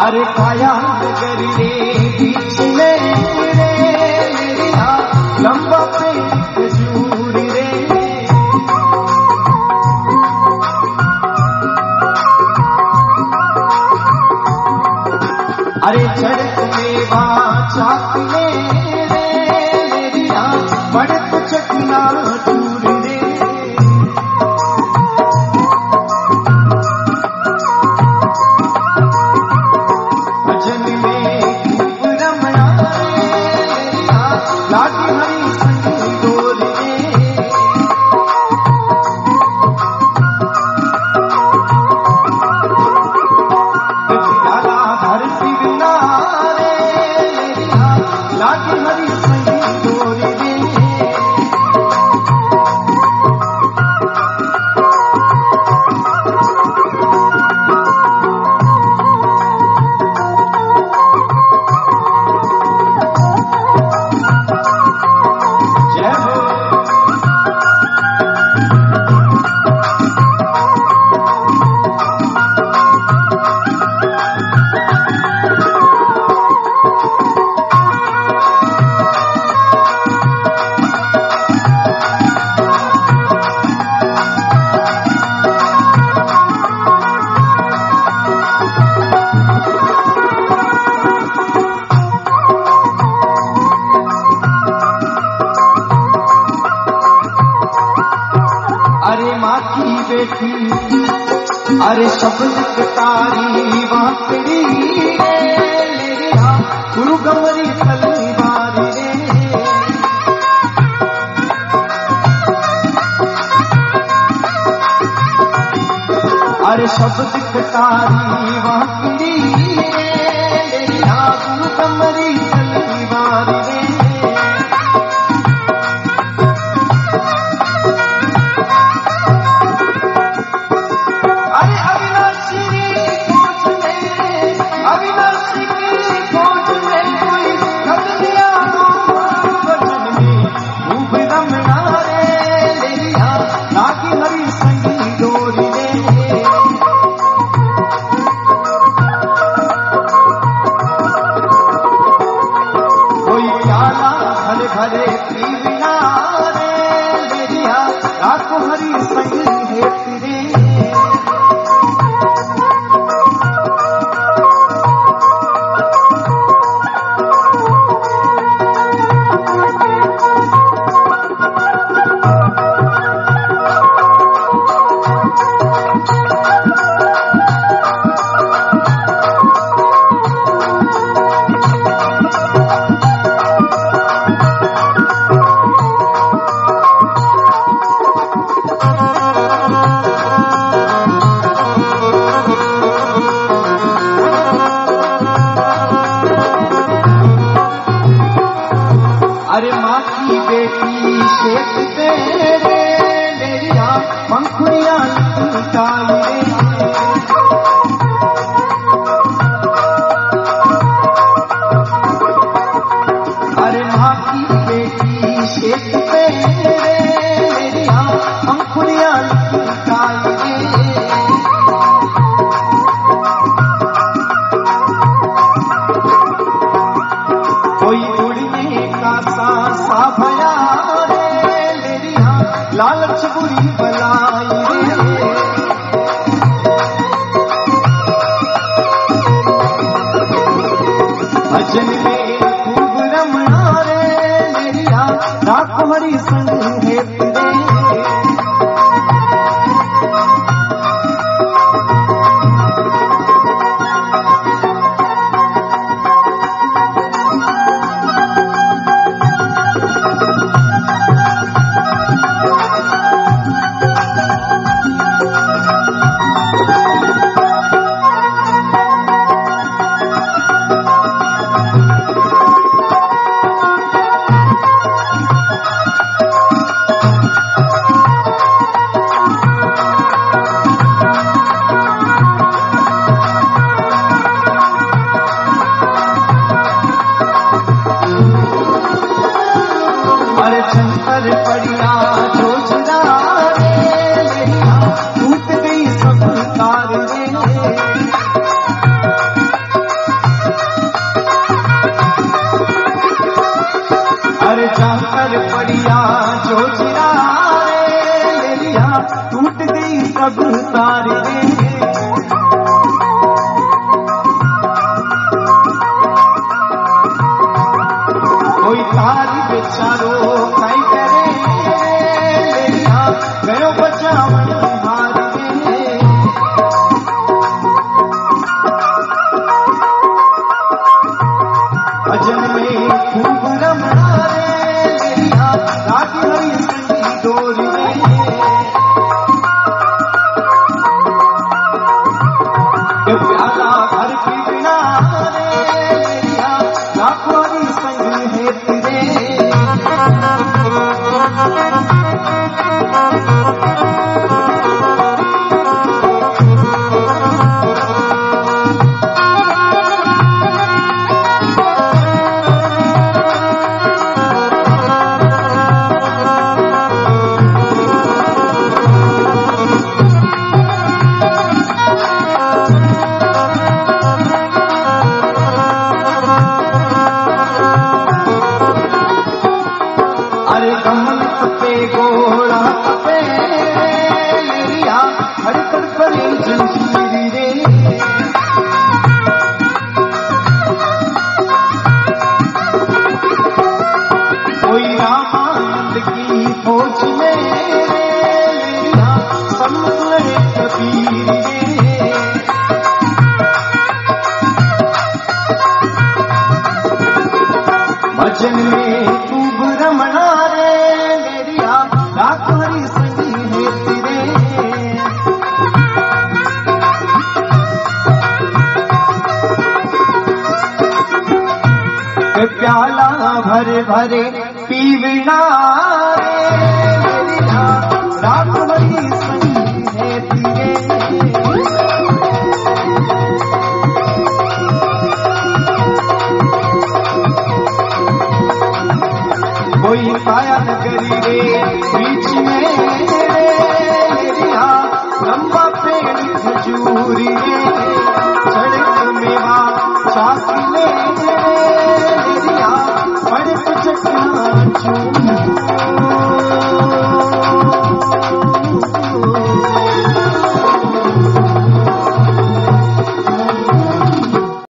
अरे काया नगर रे बीच में रे मेरिया लंबा पे खजूर रे। अरे चढ़त मेवा चाकले रे मेरिया बढ़त चकना टूर रे। भजन में खूब रमणा रे मेरिया लागी हरी संग डोर रे। गजराला धरती बिना रे मेरिया लागी हरी संग डोर रे। जय हो। अरे माँ की बेटी अरे शब्द तारी वाकड़ी रे मेरिया गुरु गमरी तलवार रे। अरे शब्द तारी वाकड़ी रे मेरिया गुरु गमरी तलवार रे। अरे अविनाशी खोज में अविनाशी की खोज में कोई खत दिया वचन में खूब रमणा रे मेरिया लागी हरी संगी डोर रे। कोई प्याला भले भले पीना रे मेरिया लाखों हरी संगी हेत रे। अरे माँ की बेटी शेख तेरे मेरिया पंखुड़िया लुटाई रे। अरे माँ की बेटी शेख तेरे मेरिया पंखुड़िया लुटाई रे। कोई उड़ने का सा भया रे मेरिया लालच बुरी बलाई रे। भजन में खूब रमणा रे मेरिया रात हरी संग हेत रे। जो चिरारे मेरिया टूट गई सब तारे कोई तारी बेचारो कई करे मेरिया गयो बचावन हारे भजन में खूब रमना रे मेरिया रागी हरी संगी डोरी प्याला घर की बिना रे मेरिया राखो हरी संगी है तेरे अरे कमल पत्ते गोड़ा पे मेरिया हर कर परे जंजीरी रे कोई रामानंद की फौज में मेरिया समझे कबीर रे भजन में खूब रमना रे मेरिया राखो हरी संगी है तेरे प्याला भरे भरे पीवना रे मेरिया राखो हरी संगी है तेरे कोई पाया